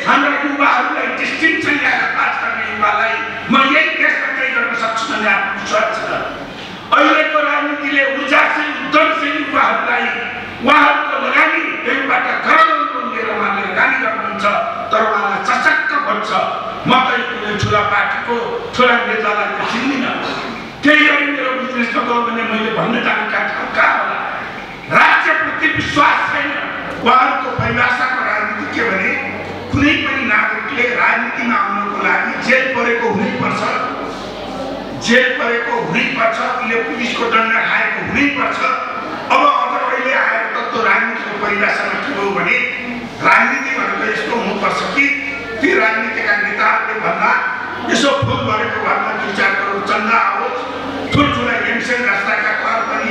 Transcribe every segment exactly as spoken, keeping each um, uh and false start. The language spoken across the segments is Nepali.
हाम्रा युवाहरूलाई डिस्टिङसन ल्याएर पास गर्ने युवालाई म यही देशमा केही गर्न सक्छु भन्ने आत्मविश्वास छ। अहिलेको राजनीतिले ऊर्जाशील उद्यमशील युवाहरूलाई उहाँहरूको लगानी ब्याङ्कबाट करोडौँ रुपियाँ लिएर उहाँले लगानी गर्नुहुन्छ, तर उहाँलाई सशक्त भन्छ म त कुनै ठुला पार्टीको ठुला नेतालाई त चिन्दिनँ, केही गरी मेरो बिजनेस नगरौँ भने मैले भन्न जानेका ठाउँ कहाँ होला। राज्यप्रति विश्वास छैन। उहाँहरूको परिभाषाको राजनीति के भने कुनै पनि नागरिकले राजनीतिमा आउनको लागि जेल परेको हुनैपर्छ, जेल परेको हुनैपर्छ, उसले पुलिसको दण्ड खाएको हुनैपर्छ। अब अझ अहिले आएर त त्यो राजनीतिको परिभाषामा के हो भने राजनीति भनेको यस्तो हुनुपर्छ कि ती राजनीतिका नेताहरूले भन्दा यसो फुल भरेको घरमा दुई चार करोड चन्दा आओस्, ठुल्ठुला हेमसेन रास्ताका घर पनि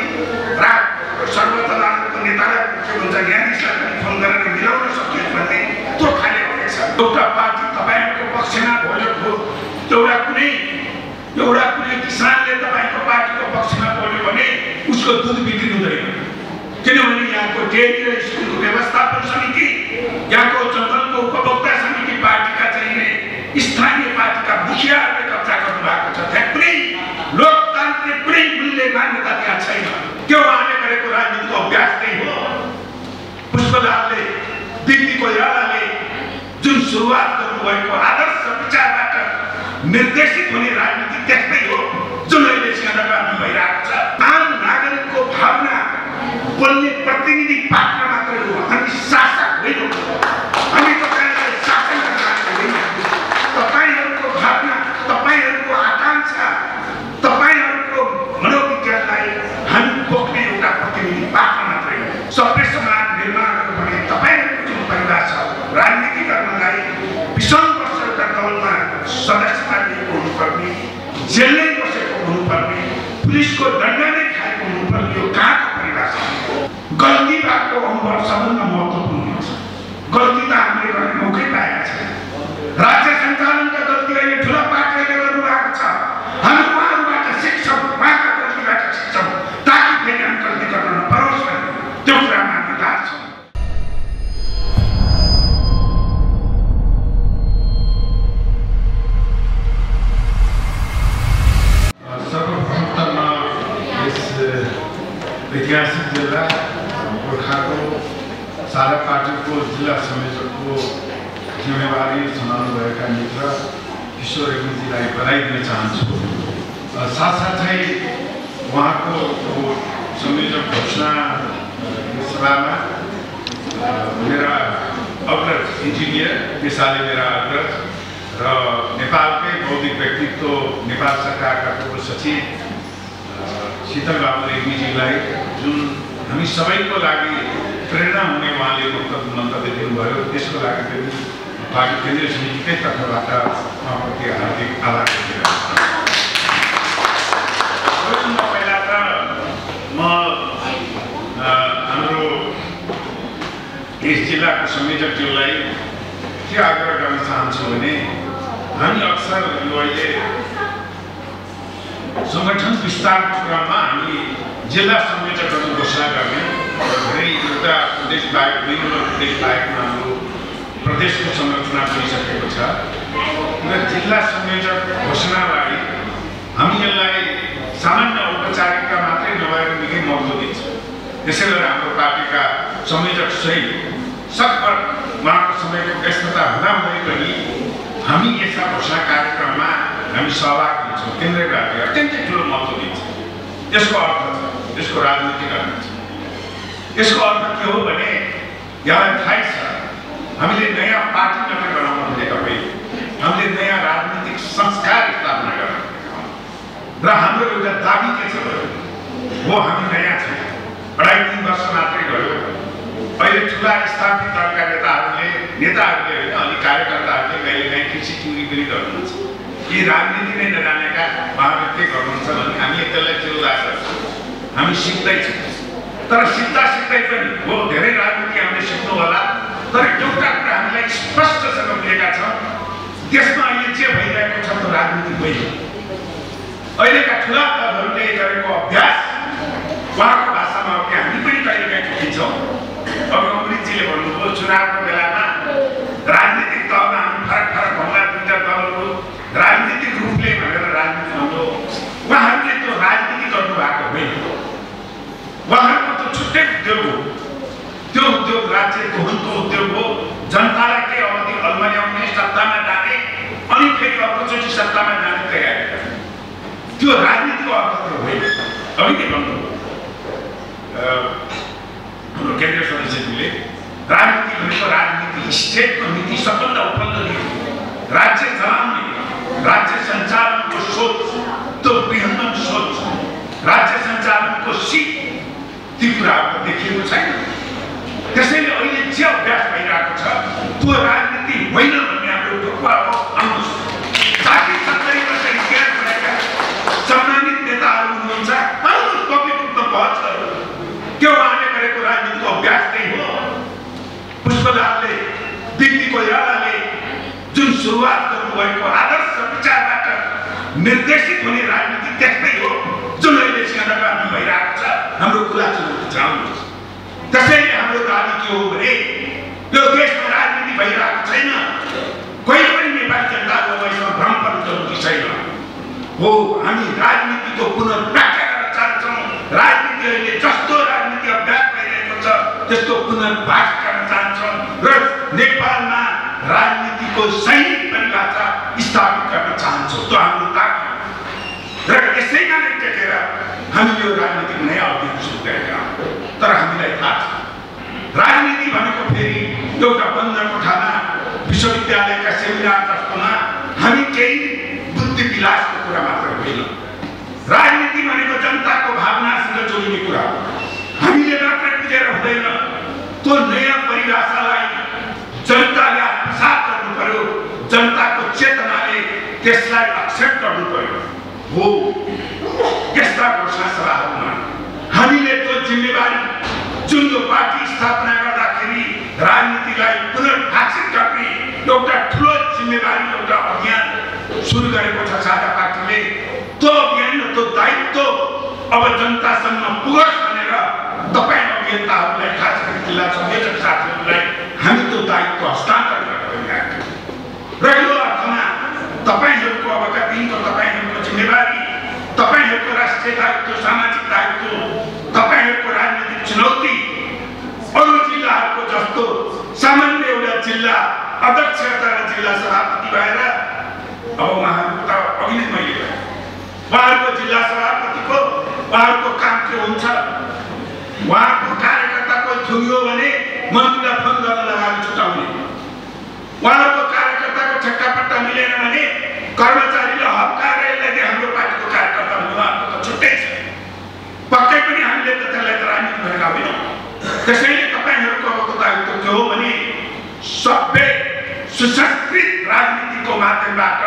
सर्वोच्च नेतालाई के भन्छ न्यायाधीशलाई पनि फोन गरेर मिलाउन सकियोस् भन्ने त्यो खाले अपेक्षा। एउटा पार्टी तपाईँहरूको पक्षमा बोल्यो एउटा कुनै एउटा कुनै किसानले तपाईँको पार्टीको पक्षमा बोल्यो भने उसको दुध बिक्री हुँदैन, किनभने यहाँको डेरी र स्कुलको व्यवस्थापन समिति, यहाँको जङ्गलको उपभोक्ता समिति पार्टीका चाहिने स्थानीय पार्टीका मुखियाहरूले कब्जा गर्नु भएको छ। त्यहाँ कुनै लोकतान्त्रिक कुनै मूल्य मान्यता त्यहाँ छैन। त्यो उहाँले गरेको राजनीतिको अभ्यास नै हो। पुष्पलालले दिल्ली कोइरालाले जुन सुरुवात गर्नुभएको आदर्श विचारबाट निर्देशित हुने राजनीति त्यस्तै हो जुन अहिले सिंहदरबारमा भइरहेको छ। आम नागरिकको भावना बोल्ने प्रतिनिधि पात्र मात्रै हो, हामी शासक होइनौँ। हामी तपाईँहरूलाई शासन गर्न होइनौँ। तपाईँहरूको भावना, तपाईँहरूको आकाङ्क्षा, तपाईँहरूको मनोविज्ञानलाई हामी बोक्ने एउटा प्रतिनिधि पात्र मात्रै हो। सभ्य समाज निर्माण गर्नु भने तपाईँहरूको जुन परिभाषा राजनीति गर्नलाई बिसौँ वर्ष एउटा दलमा सदस्यता लिएको हुनुपर्ने, जेलमै बसेको हुनुपर्ने, पुलिसको दण्ड नै खाएको हुनुपर्ने, यो कहाँको परिभाषा हो? गल्ती भएको अनुभव सबभन्दा महत्त्वपूर्ण हुन्छ। गल्ती त हामीले गर्ने मौकै पाएका छैन। राज्य सञ्चालनका गल्ती अहिले ठुला पार्टीहरूले गर्नुभएको छ। हामी उहाँहरूबाट सिक्छौँ, उहाँका गल्तीबाट सिक्छौँ, ताकि फेरि हामी गल्ती गर्न नपरोस् भन्ने त्यो कुरामा हामी लाग्छौँ। सर्वप्रथम यस ऐतिहासिक जिल्ला गोर्खाको सारा पार्टीको जिल्ला संयोजकको जिम्मेवारी सम्हाल्नुभएका मित्र किशोर रेग्मीजीलाई बधाई दिन चाहन्छु। साथसाथै उहाँको संयोजक घोषणा सभामा मेरा अग्रज इन्जिनियर पेसाले मेरा अग्रज र नेपालकै बौद्धिक व्यक्तित्व नेपाल सरकारका पूर्व सचिव शीतल बाबु रेग्मीजीलाई जुन हामी सबैको लागि प्रेरणा हुने उहाँले मन्तव्य दिनुभयो, त्यसको लागि पनि पार्टी केन्द्रीय समितिकै तर्फबाट उहाँप्रति हार्दिक आभार व्यक्त पहिला त म हाम्रो यस जिल्लाको संयोजकज्यूलाई के आग्रह गर्न चाहन्छु भने हामी अक्सर यो अहिले सङ्गठन विस्तारको क्रममा हामी जिल्ला संयोजकहरू घोषणा गर्ने धेरै एउटा प्रदेश बाहेक दुई नम्बर प्रदेश बाहेकमा हाम्रो प्रदेशको संरचना भइसकेको छ र जिल्ला संयोजक घोषणालाई हामी यसलाई सामान्य औपचारिकता मात्रै नभएर निकै महत्त्व दिन्छ। त्यसै गरेर हाम्रो पार्टीका संयोजक सहित सकभर उहाँको समयको व्यस्तता हुँदाहुँदै पनि हामी यस्ता घोषणा कार्यक्रममा हामी सहभागी हुन्छौँ। केन्द्रीय पार्टी अत्यन्तै ठुलो महत्त्व दिन्छ। यसको अर्थ छ, यसको राजनीतिक अर्थ छ। यसको अर्थ के हो भने यहाँलाई थाहै छ हामीले नयाँ पार्टी मात्रै बनाउन खोजेका होइन, हामीले नयाँ राजनीतिक संस्कार स्थापना गर्न र हाम्रो एउटा दाबी के छ हो हामी नयाँ छौँ। अढाई तिन वर्ष मात्रै गयो। अहिले ठुला स्थापित दलका नेताहरूले नेताहरूले होइन अनि कार्यकर्ताहरूले कहिले काहीँ कृषि चुरी पनि गर्नुहुन्छ। यी राजनीति नै नजानेका उहाँहरूले के गर्नुहुन्छ भने हामी त्यसलाई चिल्ला सक्छौँ। हामी सिक्दैछौँ, तर सिक्दा सिक्दै पनि हो धेरै राजनीति हामीले सिक्नु होला, तर एउटा कुरा हामीलाई स्पष्टसँग बुझेका छ, देशमा अहिले जे भइरहेको छ त्यो राजनीति होइन। अहिलेका ठुला दलहरूले गरेको अभ्यास उहाँको भाषामा हो कि हामी पनि कहिले काहीँ ठुकिन्छौँ। अब अमृतजीले भन्नुभयो चुनावको बेलामा राजनीतिक तहमा अघि नै भन्नुभयो हाम्रो केन्द्रीय सदस्यले राजनीति भनेको राजनीति स्टेटको नीति सबभन्दा उपलब्ध नीति राज्य चलाउने राज्य सञ्चालनको सोच त्यो बृहत्तम सोच राज्य सञ्चालनको सिप ती कुराहरू देखिएको छैन। त्यसैले अहिले जे अभ्यास भइरहेको छ त्यो राजनीति होइन भन्ने हाम्रो ढुक्वा हो। साठी सत्तरी वर्ष इतिहास भएका सम्मानित नेताहरू हुनुहुन्छ पब्लिक रूपमा बहस गर्नु के उहाँले गरेको राजनीतिको अभ्यास नै हो। पुष्पलालले बिक्री कोइरालाले जुन सुरुवात गर्नुभएको आदर्श विचारबाट निर्देशित हुने राजनीति त्यस्तै हो जुन अहिले सिंहदरबारमा भइरहेको छ। हाम्रो खुला चुनौती छ। त्यसैले हाम्रो दाबी के हो भने यो देशमा राजनीति भइरहेको छैन। कोही पनि नेपाली जनताको वैश्व भ्रम पर्नु जरुरी छैन हो। हामी राजनीतिको पुनर्व्याख्या गर्न चाहन्छौँ। राजनीति अहिले जस्तो राजनीति अभ्यास भइरहेको छ त्यस्तो पुनर्वास गर्न चाहन्छौँ र नेपालमा राजनीतिको सैनिक परिभाषा स्थापित गर्न चाहन्छौँ। त्यो हाम्रो दाबी र यसैमा नै टेकेर हामी यो राजनीतिक नयाँ अवधि सुरु गरेका हौँ। तर हामीलाई थाहा छ राजनीति भनेको फेरि एउटा बन्द कोठामा विश्वविद्यालयका सेमिनार जस्तोमा हामी केही बुद्धि विलासको कुरा मात्र होइन। राजनीति भनेको जनताको भावनासँग जोडिने कुरा हो। हामीले मात्र बुझेर हुँदैन। त्यो नयाँ परिभाषालाई जनताले आत्मसात गर्नु पर्यो। जनताको चेतनाले त्यसलाई एक्सेप्ट गर्नु पर्यो हो। यस्ता घोषणा सभाहरूमा हामीले त्यो जिम्मेवारी जुन यो पार्टी स्थापना गर्दाखेरि राजनीतिलाई पुनर्भाषित गर्ने एउटा ठुलो जिम्मेवारी एउटा अभियान सुरु गरेको छ साझा पार्टीले। त्यो अभियान त्यो दायित्व अब जनतासम्म पुगोस् भनेर तपाईँ अभियन्ताहरूलाई खास गरी जिल्ला संयोजक साथीहरूलाई हामी त्यो दायित्व हस्तान्तरण गरिरहेका र यो अर्थमा तपाईँहरूको अबका दिनको तपाईँहरूको जिम्मेवारी तपाईहरूको राष्ट्रिय दायित्व सामाजिक दायित्व तपाईहरूको राजनीतिक चुनौती अरू जिल्लाहरूको जस्तो सामान्य एउटा जिल्ला अध्यक्ष अथवा जिल्ला सभापति भएर अब उहाँहरूको त अघि नै मैले भने उहाँहरूको जिल्ला सभापतिको उहाँहरूको काम के हुन्छ। उहाँको कार्यकर्ता कोही थुनियो भने मन्त्रीलाई फोन गर्न लगाएर छुटाउने। उहाँहरूको कार्यकर्ताको ठेक्कापट्टा मिलेन भने कर्मचारीले हप्काएर यसलाई हाम्रो पार्टीको कार्यकर्ता उहाँहरूको त छुट्टै छ। पक्कै पनि हामीले त त्यसलाई त राजनीति भनेका होइनौँ। त्यसैले तपाईँहरूको अबको दायित्व के हो भने सभ्य सुसंस्कृत राजनीतिको माध्यमबाट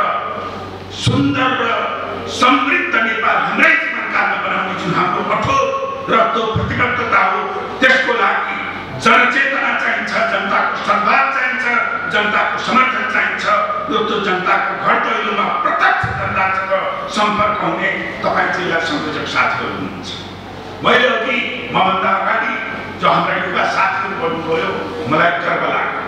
सुन्दर र समृद्ध नेपाल हाम्रै जीवनकालमा बनाउने जुन हाम्रो कठोर र त्यो प्रतिबद्धता हो त्यसको लागि जनचेतना चाहिन्छ, जनताको सद्भाव चाहिन्छ, जनताको समर्थन चाहिन्छ। यो त्यो जनताको घर दैलोमा प्रत्यक्ष जनतासँग सम्पर्क हुने तपाईँ जिल्ला संयोजक साथीहरू हुनुहुन्छ। मैले अघि मभन्दा अगाडि जो हाम्रा युवा साथीहरू बोल्नुभयो मलाई गर्व लाग्यो।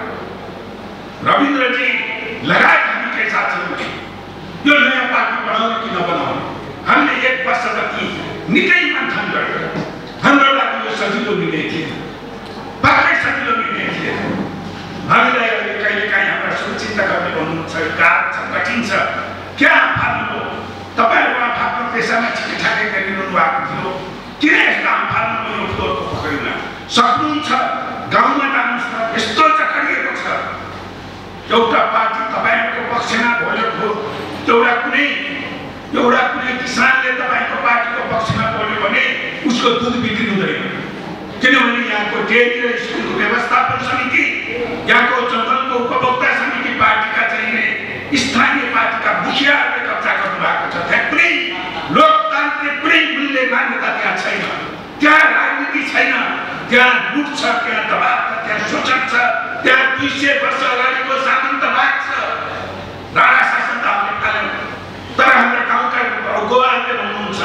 रविन्द्रजी लगायत हामी केही साथीहरू यो नयाँ पार्टी बनाउने कि नबनाउने हामीले एक वर्ष जति निकै मन्थन गऱ्यौँ। हाम्रो लागि यो सजिलो निर्णय थिएन, पक्कै सजिलो निर्णय थिएन। हामीलाई अहिले कहिले काहीँ हाम्रा सुचिन्ता गर्ने भन्नुहुन्छ गाह्रो छ, कठिन छ। क्या फाल्नु तपाईँहरू आफ्नो पेसामा ठिकठाकै गरिरहनु भएको थियो, किन यस्तो फाल्नु यो फ्लोरको पक्रिन सक्नुहुन्छ? गाउँमा जानुहोस् न, यस्तो चकरिएको छ। एउटा पार्टी तपाईँहरूको पक्षमा बोल्यो एउटा कुनै एउटा कुनै किसानले तपाईँको पार्टीको पक्षमा बोल्यो भने उसको दुध बिक्री हुँदैन। किनभने यहाँको डेरी र स्कुलको व्यवस्थापन समिति, यहाँको जङ्गलको उपभोक्ता समिति पार्टीका चाहिने स्थानीय पार्टीका मुखियाहरूले कब्जा गर्नु भएको छ। त्यहाँ कुनै लोकतान्त्रिक कुनै मूल्य मान्यता त्यहाँ छैन, त्यहाँ राजनीति छैन, त्यहाँ लुट छ, त्यहाँ दबाव छ, त्यहाँ शोषण छ, त्यहाँ दुई सय वर्ष अगाडिको सामन्तवाद छ। राणा शासन त हामीले थाल्यौँ। तर हाम्रा गाउँका गोवाहरूले भन्नुहुन्छ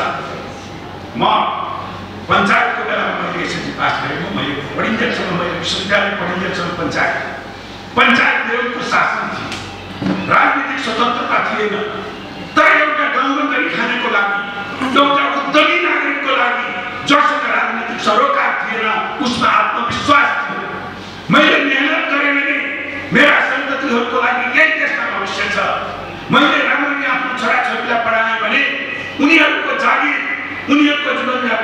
म पञ्चायतको बेलामा मैले एसएससी पास गरेको, मैले पढिन्जेलसम्म मैले विश्वविद्यालय पढिन्जेलसम्म पञ्चायत पञ्चायत लेभलको शासन थियो, राजनीतिक स्वतन्त्रता थिएन। तर एउटा गाउँमा गरी खानेको लागि, एउटा उद्यमी नागरिकको लागि जसको राजनीतिक सरोकार थिएन, उसमा आत्मविश्वास थियो। मैले मेहनत गरेँ भने मेरा सन्ततिहरूको लागि यही देशमा भविष्य छ। मैले राम्ररी आफ्नो छोराछोरीलाई पढाएँ भने उनीहरूको जागिर, उनीहरूको जीवनमा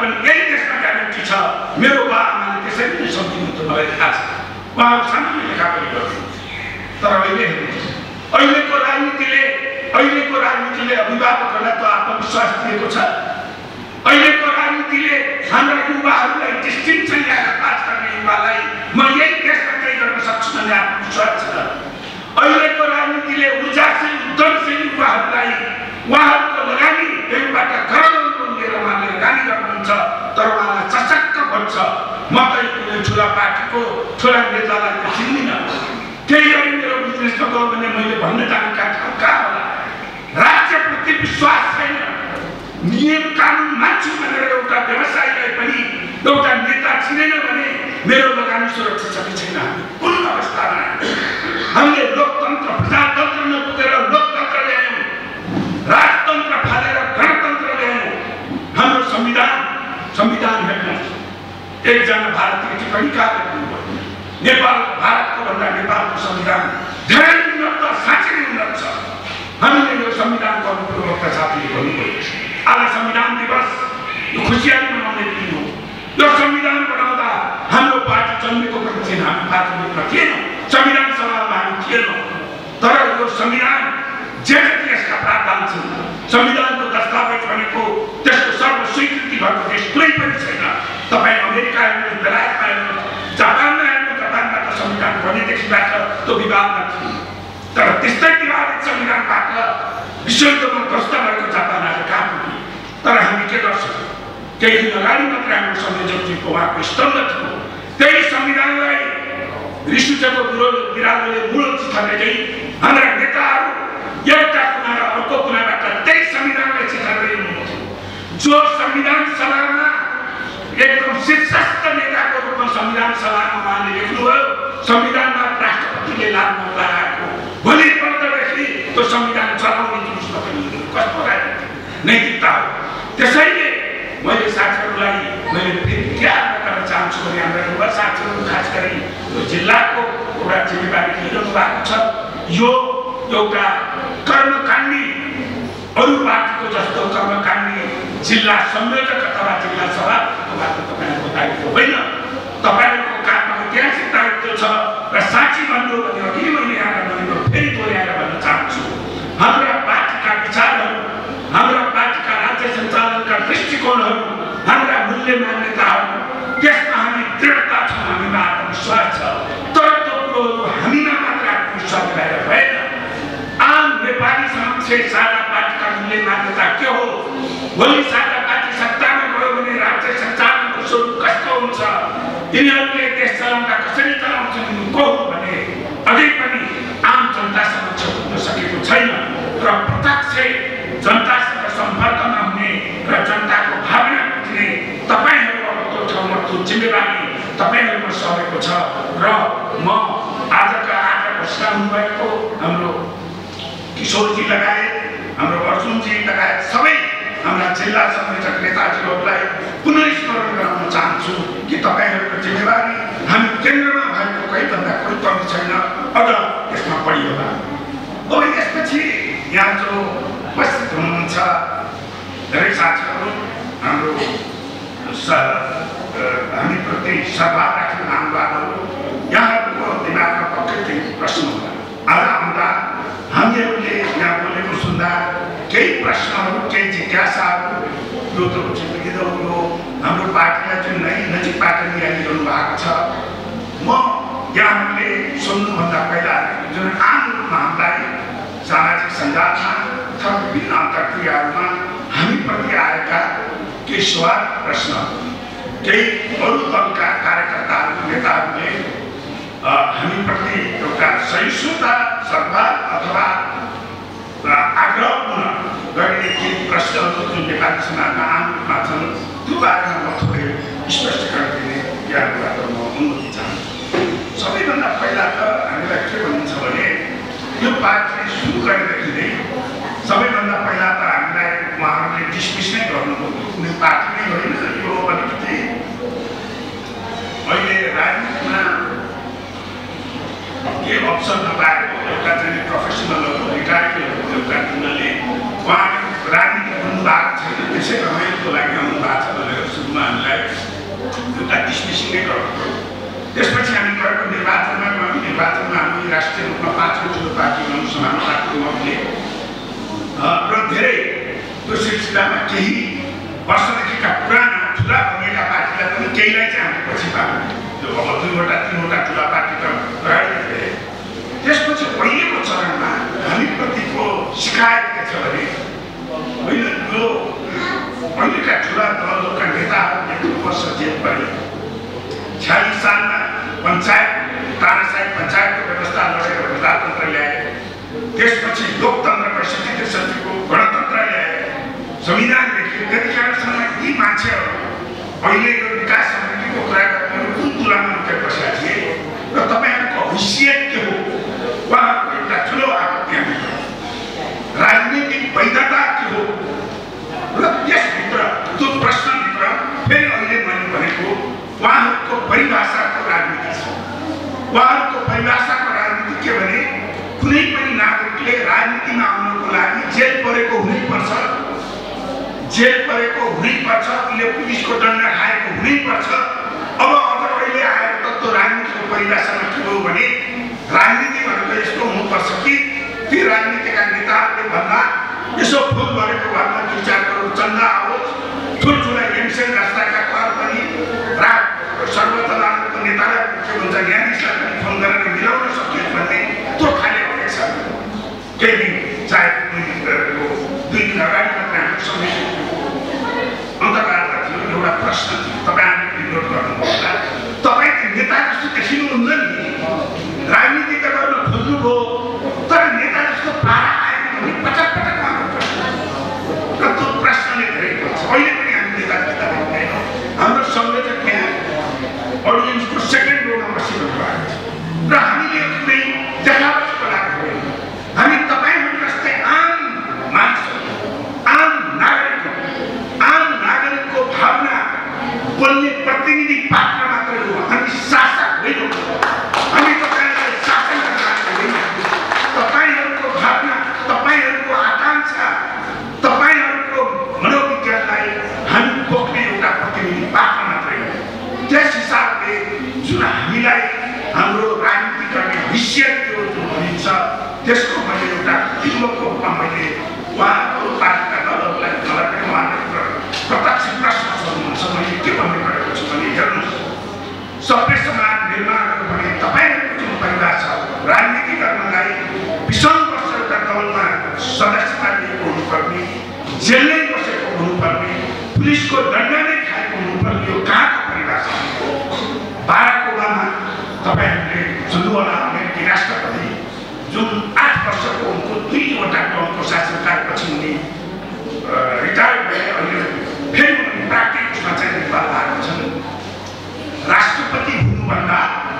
मलाई थाहा छ उहाँहरू सामान्य लेखापढी गर्नुहुन्छ तर अहिले हेर्नुहोस् अहिलेको राजनीतिले अहिलेको राजनीतिले अभिभावकहरूलाई त आत्मविश्वास दिएको छ अहिलेको राजनीतिले हाम्रा युवाहरूलाई डिस्टिङसन ल्याएर पास गर्ने युवालाई म यही देशमा केही गर्न सक्छु भन्ने आत्मविश्वास छ अहिलेको राजनीतिले ऊर्जाशील उद्यमशील युवाहरूलाई उहाँहरूको लगानी ब्याङ्कबाट करोडौँ रुपियाँ लिएर उहाँले लगानी गर्नुहुन्छ तर उहाँलाई सशक्त भन्छ म त कुनै ठुला पार्टीको ठुला नेतालाई त चिन्दिनँ केही गरी मेरो बिजनेस नगरौँ भने मैले भन्न जानेका ठाउँ कहाँ होला राज्यप्रति विश्वास छैन नियम कानुन मान्छु भनेर एउटा व्यवसायीलाई पनि एउटा नेता चिनेन भने मेरो लगानी सुरक्षा छ कि छैन कुन अवस्थामा हामीले लोकतन्त्र प्रजातन्त्र नपुगेर लोकतन्त्र ल्यायौँ राजतन्त्र फालेर गणतन्त्र ल्यायौँ हाम्रो संविधान संविधान हेर्नुहोस् एकजना भारतीय टिप्पणीकारले भन्नुभयो नेपाल भारतको भन्दा नेपालको संविधान धेरै उन्नत साँच्चै नै उन्नत छ हामीले यो संविधानको अनुपूर्वकता साथीले भन्नुभयो आज संविधान दिवस यो खुसियाली मनाउने दिन हो यो संविधान बनाउँदा हाम्रो पार्टी जन्मेको पनि थिएन हामी पार्टीमा थिएनौँ संविधान सभामा हामी थिएनौँ तर यो संविधान जे जति यसका प्रावधान छन् संविधानको दस्तावेज भनेको त्यसको सर्वस्वीकृति भएको देश कुनै पनि छैन तपाईँ अमेरिका हेर्नुहोस् बेलायतमा हेर्नुहोस् जापानमा हेर्नुहोस् जापानमा त संविधान बनेदेखिबाट त्यो विवादमा थियो तर त्यस्तै विवादित संविधानबाट विश्वयुद्धमा ध्वस्त भएको जापान आज कहाँ पुग्यो तर हामी के गर्छौँ केही दिन अगाडि मात्र हाम्रो संयोजकजीको उहाँको स्तम्भ थियो त्यही संविधानलाई रिसुचेको विरोध बिरालोले मूल चिठाले चाहिँ हाम्रा नेताहरू एउटा कुना र अर्को कुनाबाट त्यही संविधानलाई चिठाले हुनुहुन्थ्यो जो संविधान सभामा एकदम शीर्षस्थ नेताको रूपमा संविधान सभामा उहाँले लेख्नुभयो संविधानमा राष्ट्रपतिले लागू लगाएको भोलिपल्टदेखि त्यो संविधान चलाउने जुलुसमा पनि कस्तो राजनीति नैतिकता हो त्यसैले मैले साथीहरूलाई मैले फेरि याद गर्न चाहन्छु भने हाम्रा युवा साथीहरू खास गरी यो जिल्लाको एउटा जिम्मेवारी लिइरहनु भएको छ यो एउटा कर्मकाण्डी अरू पार्टीको जस्तो कर्मकाण्डी जिल्ला संयोजक अथवा जिल्ला सभाको बाटो तपाईँहरूको दायित्व होइन तपाईँहरूको काममा ऐतिहासिक दायित्व छ र साँच्ची भन्नु भने अघि मैले यहाँलाई भनेको फेरि दोहोऱ्याएर भन्न चाहन्छु हाम्रा पार्टीका विचारहरू हाम्रा पार्टीका राज्य सञ्चालनका दृष्टिकोणहरू हाम्रा मूल्य मान्यताहरू त्यसमा हामी दृढता छौँ हामीमा आत्मविश्वास छ तर त्यो कुरोहरू हामीमा मात्र आत्मविश्वास भएर भएन आम नेपाली समक्ष साझा पार्टीका मूल्य मान्यता के हो भोलि साझा पार्टी सत्तामा गयो भने राज्य सञ्चालनको स्वरूप कस्तो हुन्छ तिनीहरूले देश चलाउँदा कसरी चलाउँछन् को भने अझै पनि आम जनता समक्ष पुग्न सकेको छैन र प्रत्यक्ष जनतासँग सम्पर्कमा हुने र जनताको भावना बुझ्ने तपाईँहरूको त्यो ठाउँमा त्यो जिम्मेवारी तपाईँहरूमा सरेको छ र म आजका आज बस्नु भएको हाम्रो किशोरजी लगायत हाम्रो अर्जुनजी लगायत सबै हाम्रा जिल्ला संयोजक नेताजीहरूलाई पुनः स्मरण गराउन चाहन्छु कि तपाईँहरूको जिम्मेवारी हामी केन्द्रमा भएको कहीँभन्दा कोही कमी छैन अझ यसमा बढी होला अब यसपछि यहाँ जो उपस्थित हुनुहुन्छ धेरै साथीहरू हाम्रो हामीप्रति सद्भाव राख्ने महानुभावहरू यहाँहरूको दिमागमा पक्कै केही प्रश्न होला आज आउँदा हामीहरूले यहाँ बोलेको सुन्दा केही प्रश्नहरू केही जिज्ञासाहरू यो त जिन्दगीको यो हाम्रो पार्टीलाई जुन नै नजिकबाट ल्याइरहनु भएको छ म यहाँहरूले सुन्नुभन्दा पहिला जुन आम रूपमा हामीलाई सामाजिक सञ्जालमा अथवा विभिन्न अन्तर्क्रियाहरूमा हामीप्रति आएका केही सवाल प्रश्न केही अरू दलका कार्यकर्ताहरू नेताहरूले हामीप्रति एउटा सहिष्णुता सद्भाव अथवा आग्रहपूर्ण गरिने केही प्रश्नहरू जुन नेपाली समाजमा आम रूपमा छन् त्यो बारेमा म थोरै स्पष्टीकरण दिने यहाँबाट म अनुमति चाहन्छु सबैभन्दा पहिला त हामीलाई के भनिन्छ भने यो पार्टी सुरु गरेदेखि नै सबैभन्दा पहिला त हामीलाई उहाँहरूले डिसमिस नै गर्नुभयो कुनै पार्टी नै होइन यो अलिकति अहिले राजनीतिमा के अवसर नपाएको एउटा चाहिँ प्रोफेसनलहरू रिटायर्डहरू एउटा उनीहरूले उहाँले राजनीति गर्नु भएको छैन त्यसै रमाइलोको लागि आउनु भएको छ भनेर सुरुमा हामीलाई एउटा डिसमिसिङ नै गर्नुभयो त्यसपछि हामी गएको निर्वाचनमा गयौँ। निर्वाचनमा हामी राष्ट्रिय रूपमा पाँचौँ ठुलो पार्टी गयौँ समान पार्टीको मतले र धेरै त्यो सिलसिलामा केही वर्षदेखिका पुराना ठुला भएका पार्टीलाई पनि केहीलाई चाहिँ हामी पछि पार्यौँ। त्यो अब दुईवटा तिनवटा ठुला पार्टी त अगाडि गए। त्यसपछि पहिलेको चरणमा हामीप्रतिको शिकायत के छ भने होइन यो पहिलेका ठुला दलका नेताहरू एक वर्ष जेल परे। छयालिस सालमा पञ्चायत तानाशाही पञ्चायतको व्यवस्था लडेर प्रजातन्त्र ल्याए। त्यसपछि लोकतन्त्रको सचित्र सचिवको गणतन्त्र ल्याए, संविधान लेखियो। त्यतिखेरसम्म यी मान्छेहरू अहिले यो विकास समितिको कुरा गर्नेहरू कुन तुलनामा लुकेर बसेका थिए र तपाईँहरूको हैसियत के हो? उहाँहरूको एउटा ठुलो आपत्ति हामी राजनीतिक वैधता के हो र त्यसभित्र त्यो प्रश्नभित्र फेरि अहिले मैले भनेको उहाँहरूको परिभाषाको राजनीति छ। उहाँहरूको परिभाषाको राजनीति के भने कुनै पनि नागरिकले राजनीतिमा आउनको लागि जेल परेको हुनैपर्छ, जेल परेको हुनैपर्छ, उसले पुलिसको दण्ड खाएको हुनैपर्छ। अब अझ अहिले आएर त त्यो राजनीतिको परिभाषामा के हो भने राजनीति भनेको यस्तो हुनुपर्छ कि ती राजनीतिका नेताहरूले भन्दा यसो फुल भरेको घरमा दुई चार करोड चन्दा आओस्, ठुल्ठुला एमसेन रास्ताका घर पनि सर्वोच्च अदालतको नेतालाई के भन्छ न्यायाधीशलाई पनि फोन गरेर मिलाउन सकियोस् भन्ने त्यो खाले अपेक्षा केही दिन चाहे दुई दिन अगाडि मात्र हाम्रो समय अन्तर्वार्ता थियो। एउटा प्रश्न थियो, तपाईँहरूले विरोध गर्नुभयो होला। तपाईँ नेता जस्तो देखिनुहुन्न नि, राजनीति त गर्न खोज्नुभयो तर नेता जस्तो पारा आयो भने पटक पटक माग्नुपर्छ र त्यो प्रश्नले धेरै पर्छ। अहिले पनि हामी नेता नेता देख्दैनौँ। हाम्रो संयोजक यहाँ अडियन्सको सेकेन्ड रोमा बसिरहनु भएको छ र हामीले कुनै देखावटको लागि होइन, हामी तपाईँहरू जस्तै आम मान्छे, आम नागरिक, आम नागरिकको भावना बोल्ने प्रतिनिधि पात्र मात्रै हो। हामी शासक होइनौँ, हामी तपाईँहरूलाई शासन गर्न होइनौँ। तपाईँहरूको भावना, तपाईँहरूको आकाङ्क्षा, तपाईँहरूको मनोविज्ञानलाई हामी बोक्ने एउटा प्रतिनिधि पात्र मात्रै हो। त्यस हिसाबले जुन हामीलाई हाम्रो राजनीति गर्ने हैसियत त्यो जुन भनिन्छ त्यसको मैले एउटा फिल्मको रूपमा मैले उहाँको पार्टीका दलहरूलाई मलाई पनि उहाँले प्रत्यक्ष प्रश्न सोध्नुहुन्छ। मैले के भन्ने गरेको छु भने हेर्नुहोस्, सभ्य समाज निर्माणहरू भने तपाईँहरूको जुन परिवार छ राजनीति गर्नलाई बिसौँ वर्ष एउटा दलमा सदस्यता लिएको हुनुपर्ने, जेलमै बसेको हुनुपर्ने, पुलिसको दण्ड नै खाएको हुनुपर्ने यो कहाँको परिवार छ? बाराक ओबामा तपाईँहरूले सुन्नुहोला, अमेरिकी राष्ट्रपति जुन आठ वर्षको उनको दुईवटा टर्मको शासनकालपछि उनी रिटायर्ड भए, अहिले फेरि उनी प्राकृतिक उसमा चाहिँ निर्वाह भएको छन्। राष्ट्रपति हुनुभन्दा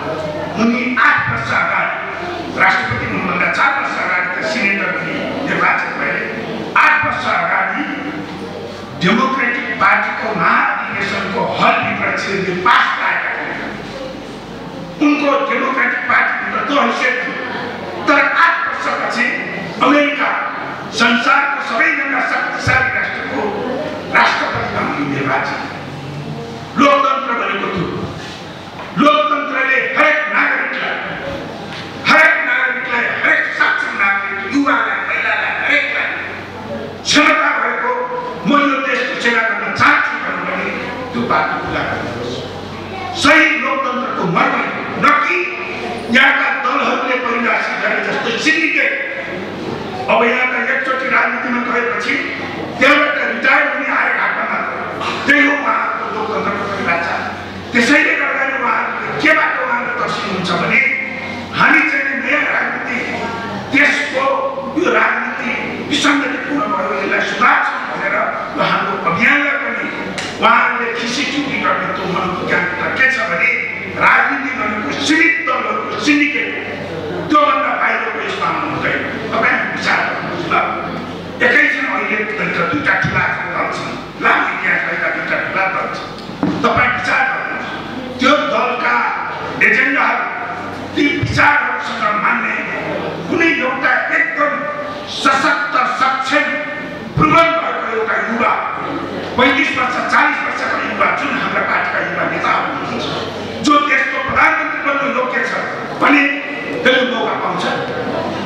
उनी आठ वर्ष अगाडि, राष्ट्रपति हुनुभन्दा चार वर्ष अगाडि त सिनेटर पनि निर्वाचित भए। आठ वर्ष अगाडि डेमोक्रेटिक पार्टीको महाधिवेशनको हलभित्र छिर्ने पास पाएका थिए। उनको डेमोक्रेटिक पार्टीभित्र त्यो हैसियत थियो। तर आठ वर्षपछि अमेरिका संसारको सबैभन्दा शक्तिशाली राष्ट्रको राष्ट्रपतिमा उनी निर्वाचित। लोकतन्त्र भनेको थियो, लोकतन्त्रले हरेक नागरिकलाई, हरेक नागरिकलाई, हरेक सक्षम नागरिक, युवालाई, महिलालाई, हरेकलाई क्षमता भएको म यो देशको सेवा गर्न चाहन्छु भन्नु भने त्यो बाटो खुला गर्नुपर्छ। सही लोकतन्त्रको मर्म न कि यहाँका दलहरूले परिभाषित गरे जस्तो सिन्डिकेट। अब यहाँ त एकचोटि राजनीतिमा गएपछि त्यहाँबाट रिटायर हुने आएर घाटमा मात्र त्यही हो उहाँहरूको लोकतन्त्रको परिभाषा। त्यसैले गर्दाखेरि उहाँहरूले केबाट उहाँहरू तर्सिनुहुन्छ भने हामी चाहिँ नयाँ राजनीति, त्यसको यो राजनीति विसङ्गतिपूर्ण भयो, यसलाई सुधार्छ भनेर हाम्रो अभियानलाई पनि उहाँहरूले खिसी चुकी गर्ने त्यो मनोविज्ञानभित्र के छ भने राजनीति भनेको सीमित दलहरूको सिन्डिकेट, त्योभन्दा बाहिरको यसमा आउनु हुँदैन। तपाईँ विचार गर्नुहोस् ल, एकैछिन अहिले दुईवटा ठुला दल छन्, लामो इतिहास भएका दुईवटा ठुला दल छन्। तपाईँ विचार गर्नुहोस्, त्यो दलका एजेन्डाहरू, ती विचारहरूसँग मान्ने कुनै एउटा एकदम सशक्त, सक्षम, प्रबल भएको एउटा युवा, पैँतिस वर्ष चालिस वर्षका युवा जुन हाम्रा पार्टीका युवा नेताहरू हुनुहुन्छ, जो देशको प्रधानमन्त्री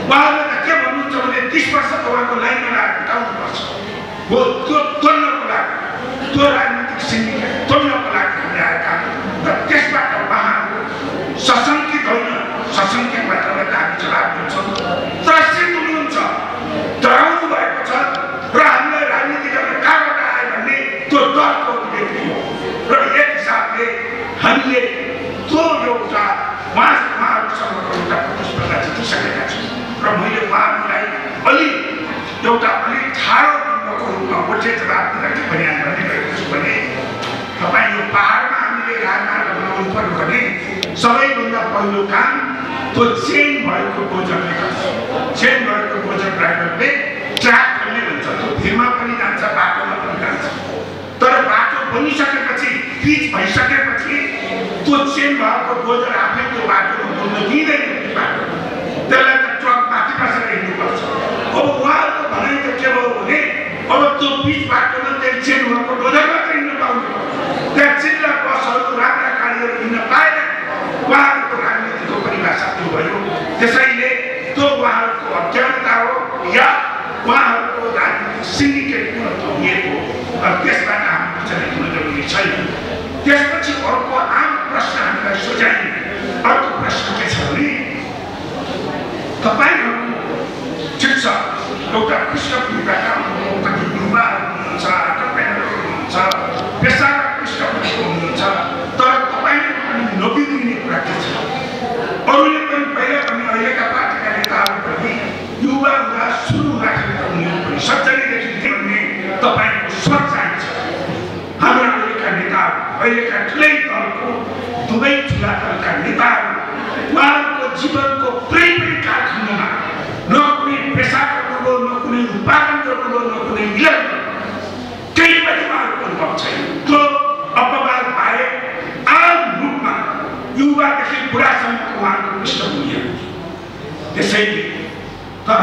उहाँले त के भन्नुहुन्छ भने तीस वर्ष तपाईँको लाइनमा लागेर उठाउनुपर्छ हो त्यो तोड्नको लागि त्यो राजनीतिक सिन्डिकेट तोड्नको लागि हामी आएका र त्यसबाट उहाँहरू सशङ्कित होइन सशङ्कित भएर हामी जवाब दिन्छौँ त्रसित हुनुहुन्छ डराउनु भएको छ र हामीलाई राजनीति गर्न कहाँबाट आयो भन्ने त्यो डरको अभिव्यक्ति हो र एक हिसाबले हामीले त्यो एउटा उहाँ उहाँहरूसँग एउटा प्रतिस्पर्धा जितिसकेका छौँ र मैले उहाँहरूलाई अलि एउटा अलिक ठाडो ढङ्गको रूपमा गोठे जवाब दिँदा के पनि भन्ने गरेको छु भने तपाईँ यो पाहाडमा हामीले राजमार्ग बनाउनु पर्यो भने सबैभन्दा पहिलो काम त्यो चेन भएको डोजरले गर्छ चेन भएको डोजर ड्राइभरले ट्र्याक खोल्ने भन्छ त्यो भिरमा पनि जान्छ बाटोमा पनि जान्छ तर बाटो बनिसकेपछि पिच भइसकेपछि त्यो चेन भएको डोजर आफै त्यो बाटोमा बोल्न दिँदैन बाटो त्यसलाई त ट्रक माथि बसेर हिँड्नुपर्छ अब उहाँहरूको भनाइ त के भयो भने अब त्यो पिच बाटोमा त्यहाँ चेन भएको डोजर मात्र हिँड्न पाउने त्यहाँ चिल्ला बसहरू राम्रा गाडीहरू हिँड्न पाएन उहाँहरूको राजनीतिको परिभाषा त्यो भयो त्यसैले त्यो उहाँहरूको अज्ञानता हो या उहाँहरूको राजनीतिक सिन्डिकेटमा तोडिएको र त्यसबाट हामी विचलित हुन जरुरी छैन त्यसपछि अर्को आम प्रश्न हामीलाई सोझाइने अर्को प्रश्न के छ भने तपाईँहरू ठिक छ एउटा पृष्ठभूमिबाट कति युवाहरू हुनुहुन्छ अन्टरप्रेनरहरू हुनुहुन्छ पेसागत पृष्ठभूमिको हुनुहुन्छ तर तपाईँहरू पनि नबिग्रिने कुरा के छ अरूले पनि पहिला पनि अहिलेका पार्टीका नेताहरू पनि युवा हुँदा सुरु हुँदाखेरि त उनीहरू पनि सत्तरीदेखि भन्ने तपाईँको सोच चाहिन्छ हाम्रा अहिलेका नेताहरू अहिलेका ठुलै दलको दुवै ठुला दलका नेताहरू उहाँहरूको जीवनको कुनै पनि कालखण्डमा न कुनै पेसा गर्नुभयो न कुनै उत्पादन गर्नुभयो न कुनै मिलन केही पनि उहाँहरूको अनुभव छैन त्यो अपवाद बाहेक आम रूपमा युवादेखि बुढासम्मको उहाँहरूको पृष्ठभूमि त्यसैले तर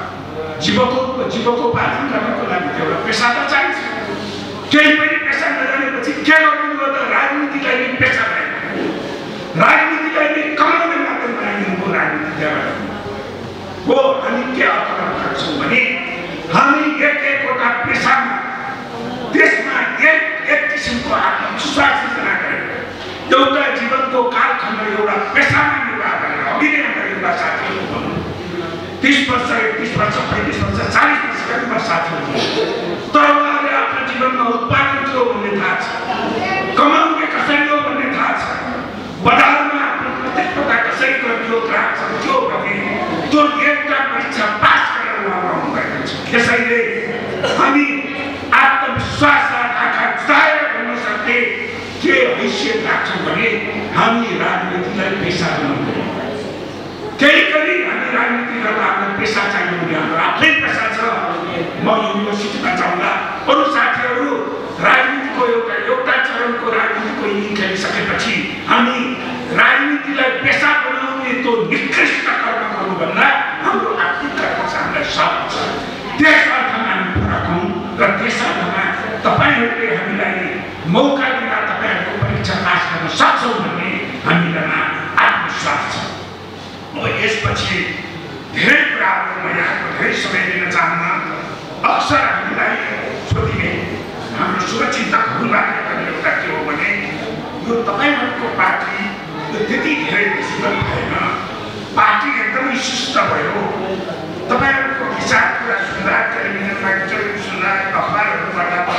जीवको जीवकोपार्जन गर्नको लागि एउटा पेसा त चाहिन्छ केही पनि पेसा नजानेपछि के गर्नु त राजनीतिलाई नै पेसा बनाइदिनु राजनीतिलाई नै कमाउने माध्यम बनाइदिनु राजनीतिबाट हो हामी के अर्थ गर्न सक्छौँ भने हामी एक एकवटा पेसामा देशमा एक एक किसिमको आत्मविश्वास सिर्जना गरेर एउटा जीवनको कालखण्ड एउटा पेसामा निर्वाह गरेर अघि नै हाम्रा युवा साथीहरू भनौँ तीस वर्ष एकतिस वर्ष पैँतिस वर्ष चालिस वर्षका युवा साथीहरू तर उहाँले आफ्नो जीवनमा उत्पादन के हो भन्ने थाहा छ कमाउने कसरी हो भन्ने थाहा छ बजारमा आफ्नो प्रतिस्पर्धा कसरी गरियो ग्राहकसँग के हो भने त्यो एउटा परीक्षा पास गरेर उहाँ आउनुभएको छ त्यसैले हामी आत्मविश्वास र आँखा जुटाएर भन्न सक्ने के हैसियत राख्छौँ भने हामी राजनीतिलाई पेसा बनाउनु केही गरी हामी राजनीति गर्दा हामीलाई पेसा चाहियो भने हाम्रो आफ्नै पेसा छ म युनिभर्सिटीमा जाँदा अरू साथीहरू राजनीतिको एउटा एउटा चरणको राजनीतिको इनिङ खेलिसकेपछि हामी राजनीतिलाई पेसा बनाउने त्यो निकृष्ट कर्म गर्नुभन्दा हाम्रो आफ्नै कर्म छ हामीलाई सब छ त्यस अर्थमा हामी फरक हौँ र त्यस अर्थमा तपाईँहरूले हामीलाई मौका दिँदा तपाईँहरूको परीक्षा पास गर्न सक्छौँ भन्ने हामीलाई आत्मविश्वास छ अब यसपछि धेरै कुराहरू म यहाँको धेरै समय दिन चाहन्न अक्सर हामीलाई सोधिने हाम्रो शुभचिन्तकहरूबाट पनि एउटा के हो भने यो तपाईँहरूको पार्टी यो त्यति धेरै विस्तृत भएन पार्टी एकदमै शिष्ट भयो तपाईँहरूको विचार कुरा सुन्दा टेलिभिजनमा इन्टरभ्यू सुन्दा अखबारहरू पढ्दा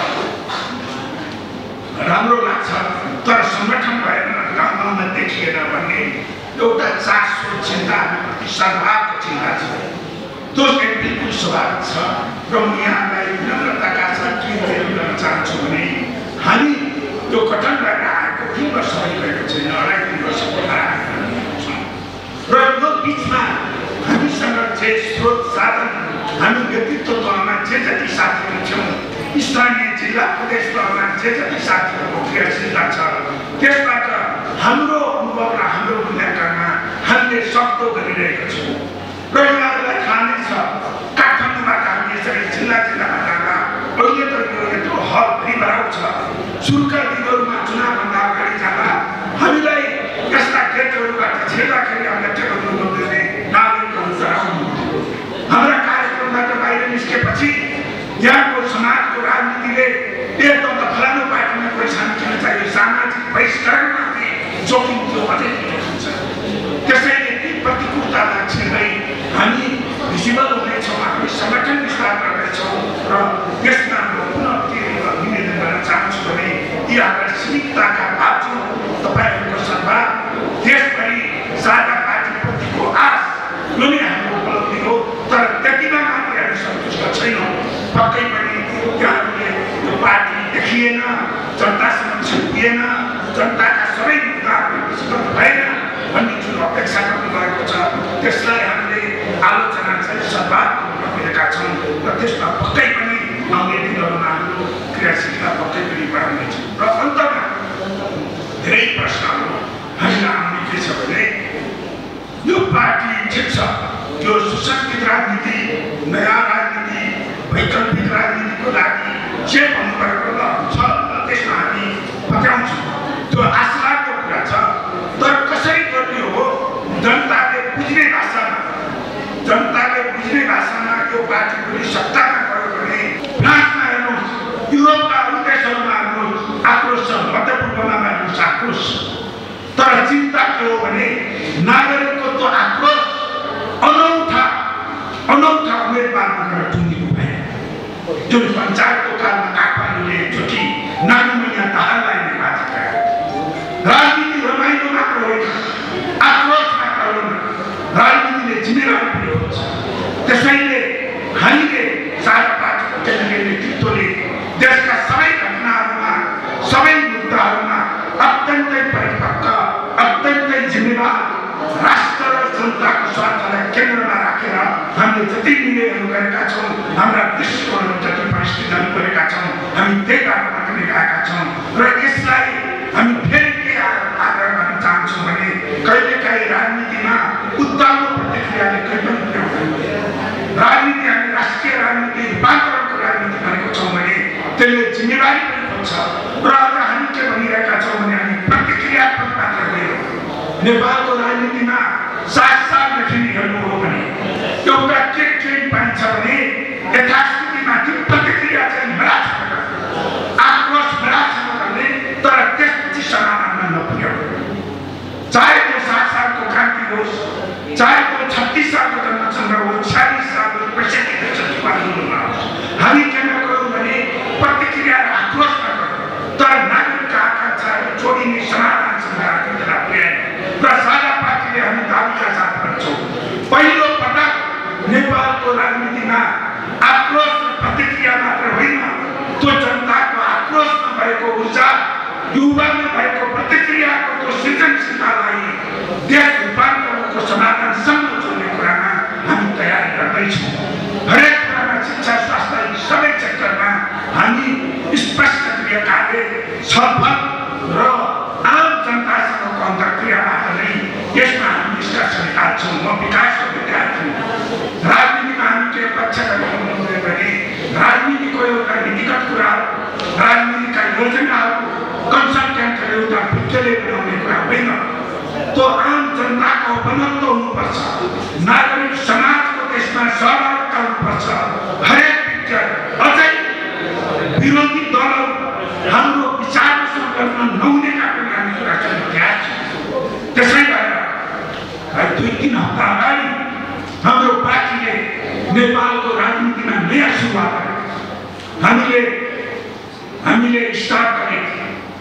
राम्रो लाग्छ तर सङ्गठन भएन गाउँ गाउँमा देखिएन भन्ने एउटा चासो चिन्ता हामीप्रति सद्भावको चिन्ता छ त्यो चाहिँ बिल्कुल स्वाभाविक छ र म यहाँलाई विनम्रताका साथ के गर्न चाहन्छु भने हामी यो गठन भएर आएको तिन वर्ष भइरहेको छैन अढाई तिन वर्षको आएको छौँ र यो बिचमा हामीसँग जे स्रोत साधन हामी व्यक्तित्व तहमा जे जति साथीहरू छौँ स्थानीय जिल्ला प्रदेश तहमा जे जति साथीहरूको क्रियाशीलता छ त्यसबाट हाम्रो अनुभव र हाम्रो मूल्याङ्कनमा हामीले सक्दो गरिरहेका छौँ र यहाँहरूलाई थाहा नै छ काठमाडौँबाट हामी यसरी जिल्ला जिल्लामा जाँदा अहिले त यो यत्रो हल भरिभराउ छ सुरुका दिनहरूमा चुनावभन्दा अगाडि जाँदा हामीलाई यस्ता गेटहरूबाट छिर्दाखेरि हामीलाई के गर्नु पर्दैन नागरिकहरू डराउनु पक्कै पनि त्यहाँले यो पार्टी देखिएन, जनतासँग छुपिएन, जनताका सबै मुद्दाहरू विस्तृत भएन भन्ने जुन अपेक्षा गर्नुभएको छ त्यसलाई हामीले आलोचना चाहिँ सद्भावपूर्वक गरेका छौँ र त्यसमा पक्कै पनि आउने दिनहरूमा हाम्रो क्रियाशीलता पक्कै पनि बढाउनेछ। र अन्तमा धेरै प्रश्नहरू हामीलाई आउने के छ भने यो पार्टी ठिक छ, यो सुसंस्कृत राजनीति, नयाँ राजनीति, वैकल्पिक राजनीतिको लागि जे भन्नुभएको ल छ त्यसमा हामी पक्राउँछौँ, त्यो आशाको कुरा छ। तर कसरी गर्ने हो, जनताले बुझ्ने भाषामा, जनताले बुझ्ने भाषामा यो पार्टी पनि सत्तामा गयो भने फ्रान्समा हेर्नुहोस्, युरोपका अरू देशहरूमा हेर्नुहोस्, आक्रोश छ, मध्यपूर्वमा हेर्नुहोस् आक्रोश। तर चिन्ता के हो भने नागरिकको त्यो आक्रोश अनौठा अनौठा उम्मेदवारमा गएर टुङ्गिनु भयो। जुन पञ्चायतको कालमा काठमाडौँले एकचोटि नानी मैया दाहाललाई निर्वाचित गरे। राजनीति रमाइलो मात्र होइन, आक्रोश मात्र होइन, राजनीतिले जिम्मेवारी पनि हुन्छ। त्यसैले हामीले सारा पार्टीको केन्द्रीय नेतृत्वले देशका सबै घटनाहरूमा, सबै मुद्दाहरूमा अत्यन्तै परिपक्व, अत्यन्तै जिम्मेवार, राष्ट्र र जनताको स्वार्थलाई केन्द्रमा राखेर हामीले जति निर्णयहरू गरेका छौँ, हाम्रा दृष्टिकोणहरू जति परिस्थितिहरू गरेका छौँ, हामी त्यही बाटोमा पनि गएका छौँ। र यसलाई हामी फेरि के आग्रह गर्न चाहन्छौँ भने कहिलेकाहीँ राजनीतिमा उत्तानो प्रतिक्रियाले कहीँ पनि पुर्याउँदैन। राजनीति हामी राष्ट्रिय राजनीति, रूपान्तरणको राजनीति भनेको छौँ भने त्यसले जिम्मेवारी पनि खोज्छ। र आज हामी के भनिरहेका छौँ भने हामी प्रतिक्रियात्मक मात्र गयौँ। नेपालको राजनीतिमा सात सालदेखि हेर्नु हो भने एउटा के ट्रेन्ड पाइन्छ भने यथास्थितिमाथि प्रतिक्रिया चाहिँ बढासँग आक्रोश बढासँग गर्ने, तर त्यसपछि समाधानमा नपुर्याउने। चाहे त्यो सात सालको क्रान्ति होस्, चाहे त्यो छत्तिस सालको जनसङ्घ होस्, छ्यालिस सालको पैँसठी पैँसठीको आन्दोलनमा होस्, हामी के नगरौँ भने प्रतिक्रिया र आक्रोश नगरौँ, तर नागरिकका आकाङ्क्षाहरू जोडिने समाधानसँग त्यसलाई पुर्याएन। र साझा पार्टीले हामी दाबीका साथ भन्छौँ, पहिलो पटक नेपालको राजनीतिमा आक्रोश र प्रतिक्रिया मात्र होइन, त्यो जनताको आक्रोशमा भएको ऊर्जा, युवामा भएको प्रतिक्रियाको त्यो सृजनशीलतालाई देश रूपान्तरणको समाधानसम्म जोड्ने कुरामा हामी तयारी गर्दैछौँ। हरेक कुरामा शिक्षा, स्वास्थ्य, सबै क्षेत्रमा हामी स्पष्ट तरिकाले छलफल र आम जनतासँगको अन्तर्क्रियाबाट नै यसमा हामी निष्कर्ष निकाल्छौँ। म विकासको विद्यार्थी, राजनीतिमा हामी के पक्ष गर्नु भने राजनीतिको एउटा नीतिगत कुराहरू, राजनीतिका योजनाहरू कन्सल्टेन्टहरू एउटा भित्तले बनाउने कुरा होइन, त्यो आम जनताको बनत्व हुनुपर्छ, नागरिक समाजको त्यसमा सहभागिता हुनुपर्छ। हरेक पिक्चर अझै विरोधी दलहरू हाम्रो विचारमा संलग्न नहुनेका पनि हामी कुरा सुनिरहेका छौँ। त्यसै भएर दुई तिन हप्ता अगाडि हाम्रो पार्टीले नेपालको राजनीतिमा नयाँ सुरुवात गरेको हामीले हामीले स्टार्ट गरेको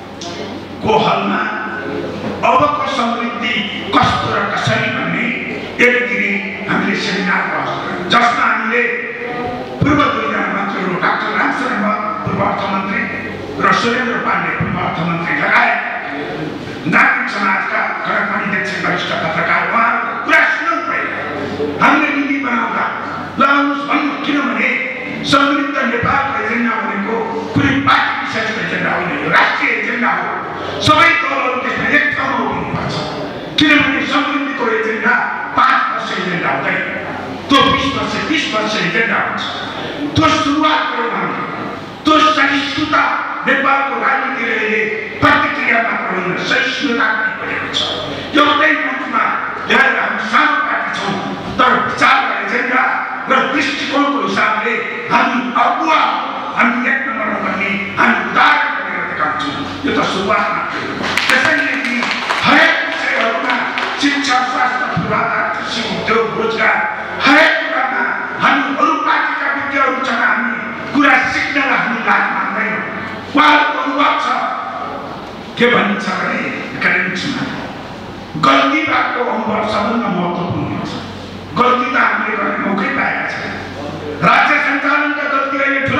कोहलमा अबको समृद्धि कस्तो र कसरी भन्ने एक दिने हामीले सेमिनार बस्यौँ, जसमा हामीले पूर्व दुईजना मन्त्रीहरू डाक्टर रामशरण पूर्व अर्थमन्त्री र सुरेन्द्र पाण्डे पूर्व अर्थमन्त्री लगायत नागरिक समाजका गणमान्य अध्यक्ष वरिष्ठ पत्रकार उहाँहरूको कुरा सुन्नु पऱ्यो। हामीले नीति बनाउँदा ल आउनुहोस् भन्नु, किनभने समृद्ध नेपालको एजेन्डा भनेको कुनै पार्टी विशेषको एजेन्डा होइन, यो राष्ट्रिय एजेन्डा हो। सबै दलहरू त्यसमा एक ठाउँमा उभिनुपर्छ, किनभने समृद्धिको एजेन्डा पाँच वर्ष एजेन्डा हुँदैन, त्यो बिस वर्ष बिस वर्ष एजेन्डा हुन्छ। त्यो सुरुवात गरौँ हामीले, त्यो सहिष्णुता नेपालको राजनीतिले अहिले प्रतिक्रिया मात्र होइन, सहिष्णुता पनि बढेको छ। एउटै मञ्चमा ल्याएर हामी सानो पार्टी छौँ, तर विचार र एजेन्डा र दृष्टिकोणको हिसाबले हामी अगुवा, हामी एक नम्बरमा भन्ने हामी उदाहरण बनेर देखाउँछौँ। यो त सुरुवात मात्र हो। त्यसैले कि हरेक विषयहरूमा शिक्षा, स्वास्थ्य, पूर्वाधार, कृषि, उद्योग, रोजगार, हरेक कुरामा हामी अरू पार्टीका विद्यार्थीसँग हामी कुरा सिक्नलाई हामी लाज मान्दैनौँ। उहाँहरूको अनुभव छ, के भनिन्छ भने एकाडेमिक्समा गल्ती भएको अनुभव सबभन्दा महत्त्वपूर्ण हुन्छ। गल्ती त हामीले गर्ने मौकै पाएका छैन। राज्य सञ्चालनका गल्ती अहिले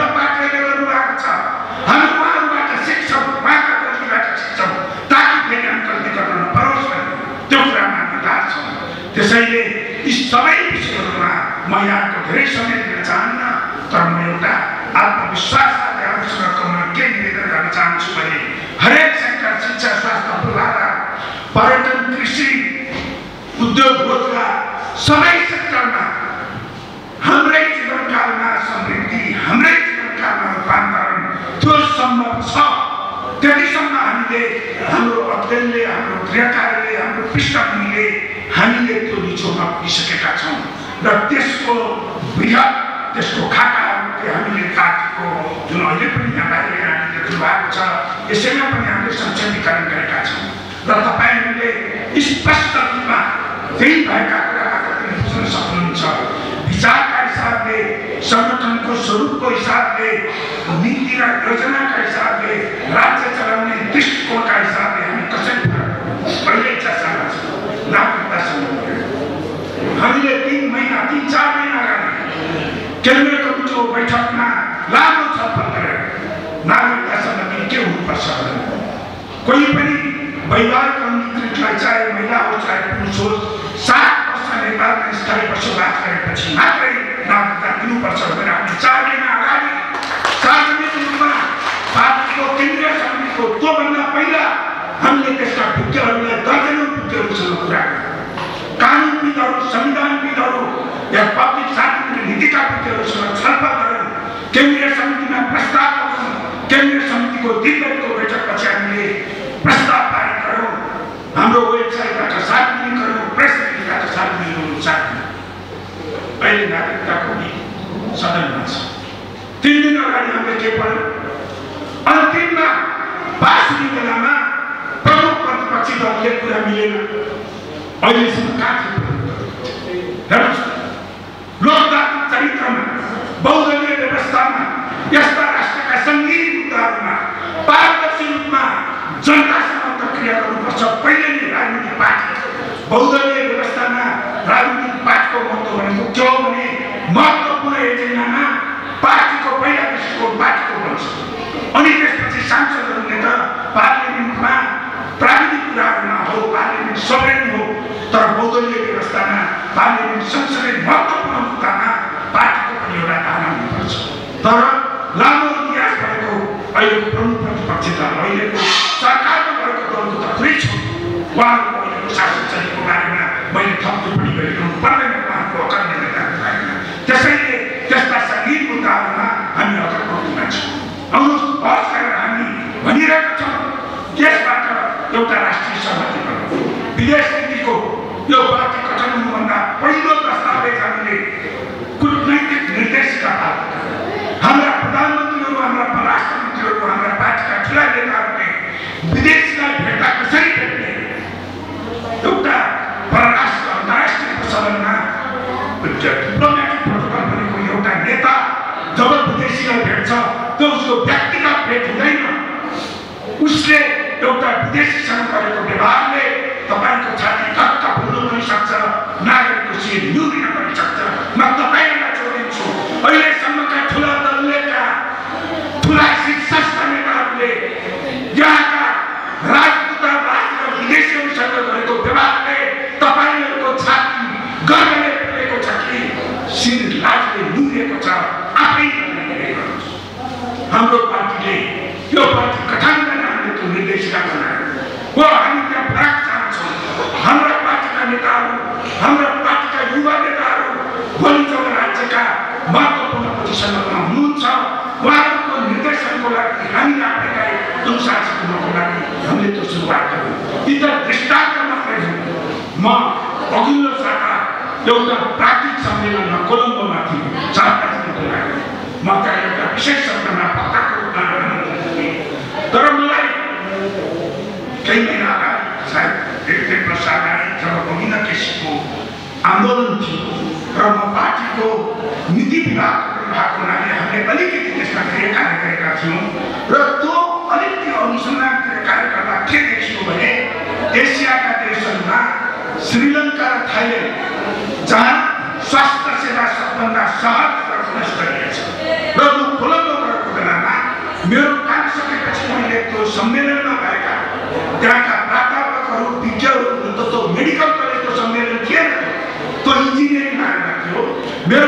म यहाँको धेरै समय दिन चाहन्न, तर म एउटा आत्मविश्वास साथै आफूसँग के निवेदन गर्न चाहन्छु भने हरेक सेक्टर शिक्षा, स्वास्थ्य, पूर्वाधार, पर्यटन, कृषि, उद्योग, रोजगार सबै सेक्टरमा हाम्रै जीवनकालमा समृद्धि, हाम्रै जीवनकालमा रूपान्तरण त्यो सम्भव छ। त्यतिसम्म हामीले हाम्रो अध्ययनले, हाम्रो गृहकार्यले, हाम्रो पृष्ठभूमिले हामीले त्यो निचोडमा पुगिसकेका छौँ र त्यसको बृहत त्यसको खाकाहरूले हामीले काटेको जुन अहिले पनि यहाँ बाहिर यहाँले देख्नु भएको छ, यसैमा पनि हामीले संक्षेपीकरण गरेका छौँ र तपाईँहरूले स्पष्ट रूपमा त्यही भएका कुराबाट पनि बुझ्न सक्नुहुन्छ। विचारका हिसाबले, संगठनको स्वरूपको हिसाबले, नीति र योजनाका हिसाबले, राज्य चलाउने दृष्टिकोणका हिसाबले हामी कसरी पहिल्यै चर्चामा छौँ। नागरिकतासँग हामीले तिन महिना तिन चार महिना अगाडि केन्द्रीय कमिटीको बैठकमा लामो छलफल गरेर नागरिकतासँग के हुनुपर्छ भने कोही पनि वैवाहिक अनुकृतिलाई चाहे महिला होस् चाहे पुरुष होस् सात वर्ष नेपालमा स्थायी बसोबास गरेपछि मात्रै नागरिकता दिनुपर्छ भनेर हामीले चार महिना अगाडि सार्वजनिक रूपमा पार्टीको केन्द्रीय समितिको त्योभन्दा पहिला हामीले त्यसका विज्ञहरूलाई दर्जनौँ विज्ञहरूसँग कुरा गऱ्यौँ। कानुनविदहरू, संविधानविदहरू या पब्लिक शान्ति नीतिका विज्ञहरूसँग छलफल गऱ्यौँ। केन्द्रीय समितिमा प्रस्ताव गऱ्यौँ। केन्द्रीय समितिको दिनभरिको बैठकपछि हामीले प्रस्ताव पारित गऱ्यौँ। हाम्रो वेबसाइटबाट सार्वजनिक गऱ्यौँ, प्रेस रिलिजबाट सार्वजनिक गर्नु चाहन्छु। अहिले नागरिकताको सदनमा छ। तिन दिन अगाडि हामीले के पढ्यौँ? अन्तिममा पास हुने बेलामा प्रमुख प्रतिपक्षी दलले कुरा मिलेन। अहिलेसम्म कहाँ हेर्नुहोस्, लोकतान्त्रिक चरित्रमा, बहुदलीय व्यवस्थामा, यस्ता राष्ट्रका सङ्गीन मुद्दाहरूमा पारदर्शी रूपमा जनतासँग प्रक्रिया गर्नुपर्छ। पहिले नै राजनीतिक पार्टी, बहुदलीय व्यवस्थामा राजनीतिक पार्टीको महत्त्व भनेको के हो भने महत्त्वपूर्ण एजेन्डामा पार्टीको पहिला दृष्टिकोण पार्टीको बन्छ, अनि त्यसपछि सांसदहरूले त पार्लियामेन्टमा प्राविधिक कुराहरूमा हो, पार्लियामेन्ट सभरेन हो, तर बहुदलीय व्यवस्थामा पार्लियामेन्ट संसदले महत्त्वपूर्ण मुद्दामा पार्टीको पनि एउटा धारणा हुनुपर्छ। तर लामो इतिहास भएको अहिलेको प्रमुख प्रतिपक्षी दल, अहिलेको सरकारमा भएको दलको त पुरै छ। उहाँहरूको अहिलेको शासन शैलीको बारेमा मैले थप टिप्पणी गरिरहनु पर्दैन उहाँको अकर्मण्यताको बारेमा। त्यसैले त्यस्ता सङ्गीन मुद्दाहरूमा हामी अग्र बढ्दैमा छौँ। आउनुहोस् बहस गरेर हामी भनिरहेका छौँ यसबाट एउटा राष्ट्रिय सहमति गर्नु। विदेश नीतिको यो पार्टी गठन हुनुभन्दा पहिलो दस्तावेज हामीले कूटनैतिक निर्देशिका पालन गर्यौँ। हाम्रा प्रधानमन्त्रीहरू, हाम्रा परराष्ट्र मन्त्रीहरू, हाम्रा पार्टीका ठुला नेताहरूले विदेशीलाई भेट्दा कसरी भेट्ने, एउटा परराष्ट्र अन्तर्राष्ट्रिय प्रचलनमा डिप्लोमेटिक प्रोटोकल भनेको एउटा नेता जब विदेशीलाई भेट्छ त्यो उसको व्यक्तिगत भेट हुँदैन। उसले एउटा विदेशीसँग गरेको व्यवहारले तपाईँको छाती धक्क फुल्नु पनि सक्छ, नागरिकको शिर न्यून पनि सक्छ। म तपाईँहरूलाई जोडिन्छु, अहिलेसम्मका ठुला दलका ठुला शीर्षस्थ नेताहरूले यहाँका राजदूतावास र विदेशीहरूसँग गरेको व्यवहारले तपाईँहरूको छाती गर्वले फुलेको छ कि शिर लाजले नुरेको छ। आफै हाम्रो पार्टीले यो पार्टी गठन गर्न हामीले त्यो निर्देशिका बनायो हो। हामी त्यहाँ फरक चाहन्छौँ। हाम्रा पार्टीका नेताहरू, हाम्रा पार्टीका युवा नेताहरू भोलि जब राज्यका महत्त्वपूर्ण पोजिसनहरूमा हुनुहुन्छ उहाँहरूको निर्देशनको लागि हामी आफैलाई अनुशासित हुनको लागि हामीले त्यो सुरुवात गऱ्यौँ। यी त दृष्टान्त मात्रै हुन्। म अघिल्लो साता एउटा प्राज्ञिक सम्मेलनमा कोलम्बोमा थिएँ, चार तारिकको लागि। म त्यहाँ एउटा विशेष सत्रमा पक्काको रूपमा तर मलाई केही महिना अगाडि सायद एक डेढ वर्ष अगाडि जब गोविन्द केसीको आन्दोलन थियो र म पार्टीको नीति विभाग भएको हुनाले हामीले अलिकति त्यसमा धेरै कार्य गरेका थियौँ र त्यो अलिकति अनुसन्धानतिर कार्य गर्दा के देखियो भने एसियाका देशहरूमा श्रीलङ्का र थाइल्यान्ड जहाँ स्वास्थ्य सेवा सबभन्दा सहज र गुणस्तरीय छ र म कोलम्बो गएको बेलामा मेरो काम सकेपछि मैले त्यो सम्मेलनमा भएका त्यहाँका प्राध्यापकहरू, विज्ञहरू, त्यो मेडिकल कलेजको सम्मेलन थिएन, त्यो इन्जिनियरिङ बारेमा थियो। मेरो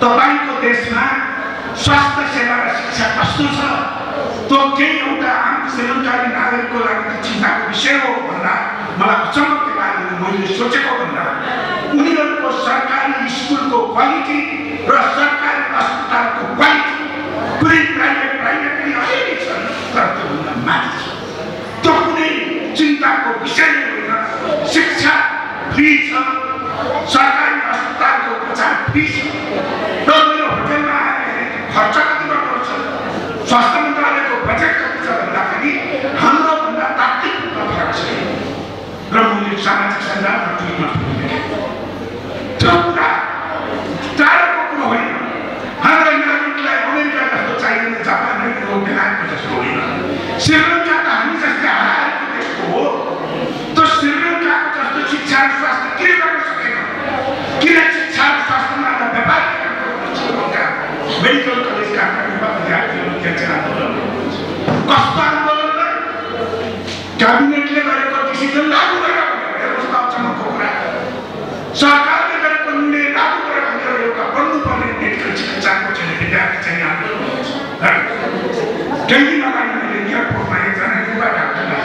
तपाईको देशमा स्वास्थ्य सेवा र शिक्षा कस्तो छ त्यो केही एउटा आम श्रीलङ्काली नागरिकको लागि चिन्ताको विषय हो भन्दा मलाई अचम्म के लाग्यो। मैले सोचेको भन्दा उनीहरूको सरकारी स्कुलको क्वालिटी र सरकारी अस्पतालको क्वालिटी कुनै प्राइभेट प्राइभेट पनि अलिअलि छ तर त्योभन्दा माथि छ। त्यो कुनै चिन्ताको विषय होइन। शिक्षा फ्री छ, सरकारी अस्पतालको उपचार फ्री छ। र मेरो होटलमा आएर खर्च कति गर्नुपर्छ, स्वास्थ्य मन्त्रालयको बजेट कति छ भन्दाखेरि हाम्रो भन्दा तात्विक फरक छ। र मैले सामाजिक सञ्जालमा ट्विटमा त्यो कुरा टाढोको कुरो होइन। हाम्रो नागरिकलाई अमेरिका जस्तो चाहिँदैन, जापान र बेलायतको जस्तो होइन। श्रीलङ्का त हामी जस्तै हराएको देशको हो। त्यो श्रीलङ्काको जस्तो शिक्षा र स्वास्थ्य किन गर्न सकेन? किन शिक्षा र स्वास्थ्यमा व्यापार मेडिकल कलेजका विद्यार्थीहरू त्यहाँ आन्दोलन कस्तो आन्दोलन? क्याबिनेटले गरेको डिसिजन लागू गरेर हेर्नुहोस् त अचम्मको कुरा। सरकारले गरेको निर्णय लागू गरेर भनेर एउटा बन्नुपर्ने मेडिकल चिकित्साको चाहिँ विद्यार्थी चाहिँ आन्दोलन केही दिन अगाडि मैले एयरपोर्टमा एकजना युवा डाक्टरलाई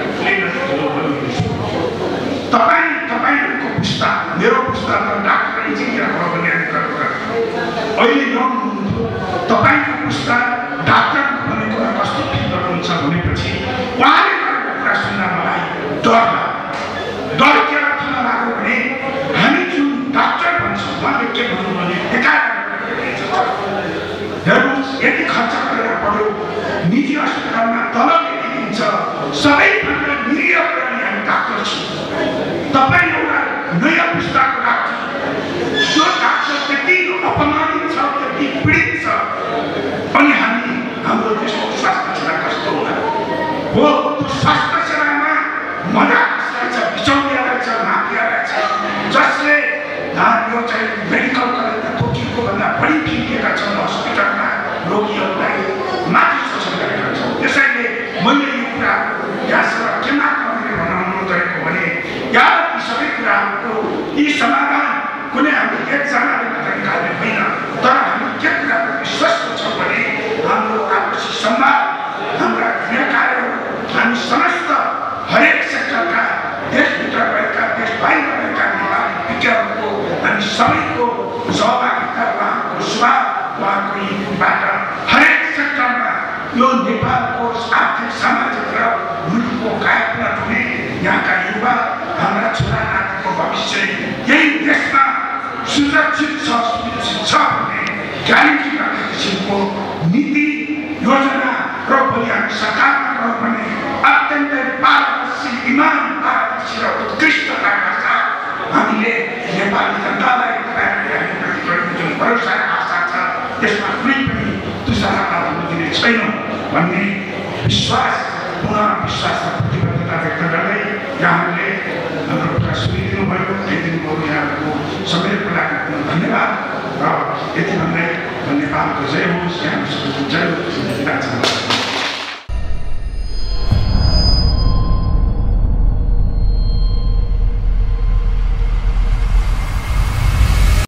तपाईँ तपाईँहरूको पुस्ता मेरो पुस्ता त डाक्टर इन्जिनियर भयो भने अहिले यङ तपाईँको पुस्ता डाक्टर भनेकोमा कस्तो फिल गर्नुहुन्छ भनेपछि उहाँले गरेको कुरा सुन्दा मलाई डर लाग्यो। डर के किन लाग्यो भने हामी जुन डाक्टर भन्छौँ उहाँले के भन्नु भने बेकार हेर्नुहोस्, यति खर्च गरेर पढ्यो, निजी अस्पतालमा तलब यति दिन्छ, सबैभन्दा निरीह प्राणी हामी डाक्टर छौँ। तपाईँ एउटा नयाँ पुस्ताको डाक्टर, त्यो डाक्टर त्यति अपमानित छ, त्यति पीडित छ, अनि हामी हाम्रो देशको स्वास्थ्य सेवा कस्तो होला हो? त्यो स्वास्थ्य सेवामा मजा रहेछ, बिचौलिया रहेछ, माफिया रहेछ, जसले यो चाहिँ मेडिकल कलेजमा तोकिएको भन्दा बढी फिरिएका छन् हस्पिटलमा रोगीहरूलाई माथि शोषण गरेका छन्। त्यसैले मैले यो कुरा यहाँसँग के मात्र मैले भन्न गएको भने यावत यी सबै कुराहरूको यी समाधान कुनै हामी एकजनाले मात्र निकाल्ने होइन, तर हामी के कुराको विश्वस्त छौँ भने हाम्रो आपसी संवाद, हाम्रा गृहकार्यहरू, हामी समस्त हरेक सेक्टरका देशभित्र भएका देश बाहिर भएका नेपाली विज्ञहरूको हामी सबैको सहभागिता, उहाँको स्वाद, उहाँको युबाट हरेक सेक्टरमा यो नेपालको आर्थिक सामाजिक र मुलुकको कायापलट हुने, यहाँका युवा हाम्रा छोरा नातिको भविष्य यही देशमा सुरक्षित छ, सुरक्षित छ भन्ने ग्यारेन्टी गर्ने किसिमको नीति योजना र भोलि हामी सरकारमा गयौँ भने अत्यन्तै पारदर्शी, इमानदारी र उत्कृष्टताका साथ हामीले नेपाली जनतालाई जुन भरोसा र आशा छ त्यसमा कुनै पनि तुषारता हुन दिने छैनौँ भन्ने विश्वास, पुनः विश्वास र प्रतिबद्धता व्यक्त गर्दै यहाँहरूले हाम्रो कुरा सुनिदिनुभयो, दिनुभयो। यहाँहरूको समयको लागि धन्यवाद र यति भन्दै नेपालको जय होस्, यहाँ सबैको जय होस्।